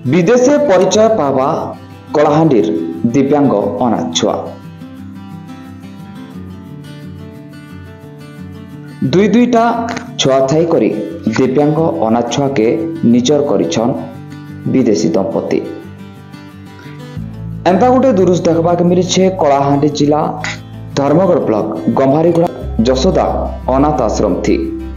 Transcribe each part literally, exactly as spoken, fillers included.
विदेशे परिचय पावा कलाहांडीर दिव्यांग अनाथ छुआ दुई दुईटा छुआ थाई करी दिव्यांग अनाथ छुआ के निजर करिछन विदेशी दंपति। एंता गोटे दुरुस देखबा के मिली कलाहांडी जिला धर्मगढ़ ब्लॉक गंभारीगुड़ा जसोदा अनाथ आश्रम थी।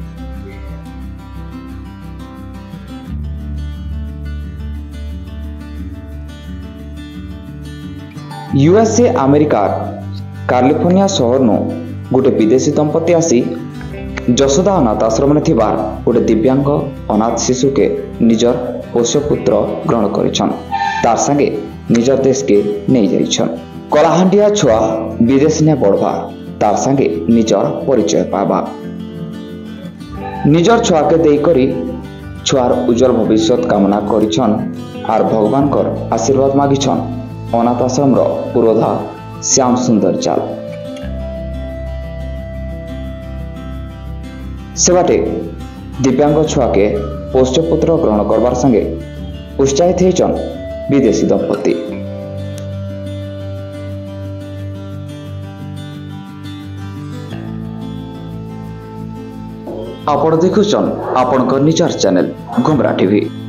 यूएसए अमेरिका कैलिफोर्निया शहर नु गोटे विदेशी दंपति आसी जसोदा अनाथ आश्रम में थिबा गोटे दिव्यांग अनाथ शिशु के निजर पोष्य पुत्र ग्रहण करिछन। तार संगे निजर देश के नहीं जाइछन। कलाहांडिया छुआ विदेश ने बढ़वा तार संगे निजर परिचय पावा निजर छुआ के देई करी छुआर उज्जवल भविष्य कामना करिछन आर भगवान कर आशीर्वाद मागिछन अनाथ आश्रम पुरोधा श्याम सुंदर चाल। सेवाटे दिव्यांग छुआ के पोष्य पुत्र ग्रहण करवार संगे उत्साहित होइछन विदेशी दंपति। आपण देखुछन आपण निजर चैनल घुमरा टीवी।